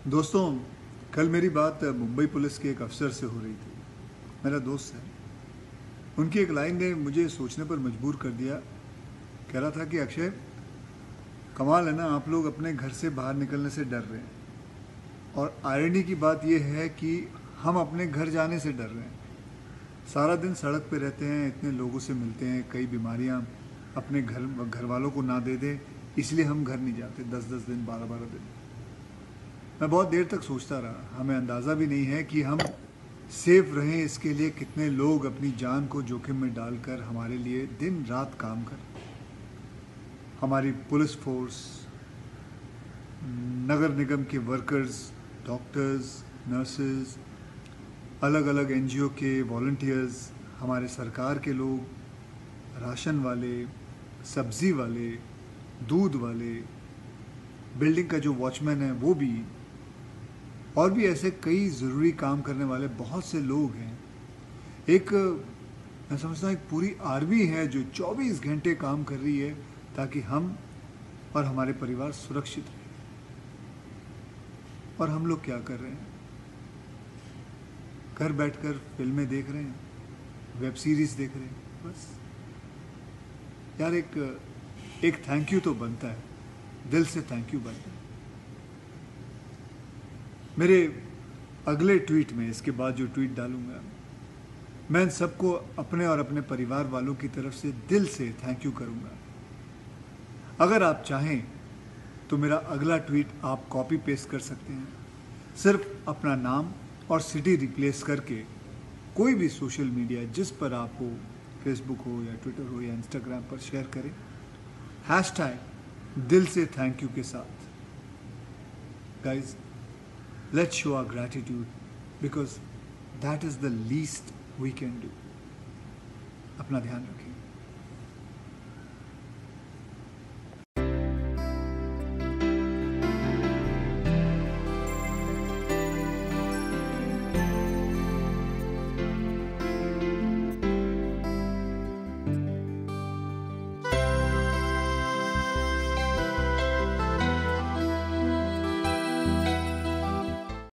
दोस्तों, कल मेरी बात मुंबई पुलिस के एक अफसर से हो रही थी। मेरा दोस्त है। उनकी एक लाइन ने मुझे सोचने पर मजबूर कर दिया। कह रहा था कि अक्षय, कमाल है ना, आप लोग अपने घर से बाहर निकलने से डर रहे हैं, और आयरनी की बात यह है कि हम अपने घर जाने से डर रहे हैं। सारा दिन सड़क पे रहते हैं, इतने लोगों से मिलते हैं, कई बीमारियां अपने घर वालों को ना दे दें, इसलिए हम घर नहीं जाते 10-10 दिन, 12-12 दिन। मैं बहुत देर तक सोचता रहा। हमें अंदाज़ा भी नहीं है कि हम सेफ रहें, इसके लिए कितने लोग अपनी जान को जोखिम में डालकर हमारे लिए दिन रात काम कर। हमारी पुलिस फोर्स, नगर निगम के वर्कर्स, डॉक्टर्स, नर्सेज, अलग अलग एनजीओ के वॉलंटियर्स, हमारे सरकार के लोग, राशन वाले, सब्जी वाले, दूध वाले, बिल्डिंग का जो वॉचमैन है वो भी, और भी ऐसे कई ज़रूरी काम करने वाले बहुत से लोग हैं। एक, मैं समझता हूँ, एक पूरी आर्मी है जो 24 घंटे काम कर रही है ताकि हम और हमारे परिवार सुरक्षित रहें। और हम लोग क्या कर रहे हैं? घर बैठकर फिल्में देख रहे हैं, वेब सीरीज देख रहे हैं, बस। यार, एक थैंक यू तो बनता है, दिल से थैंक यू बनता है। मेरे अगले ट्वीट में, इसके बाद जो ट्वीट डालूंगा, मैं इन सबको अपने और अपने परिवार वालों की तरफ से दिल से थैंक यू करूंगा। अगर आप चाहें तो मेरा अगला ट्वीट आप कॉपी पेस्ट कर सकते हैं। सिर्फ अपना नाम और सिटी रिप्लेस करके कोई भी सोशल मीडिया जिस पर आप हो, फेसबुक हो या ट्विटर हो या इंस्टाग्राम पर, शेयर करें हैशटैग दिल से थैंक यू के साथ। Guys, let's show our gratitude, because that is the least we can do. अपना ध्यान रखें।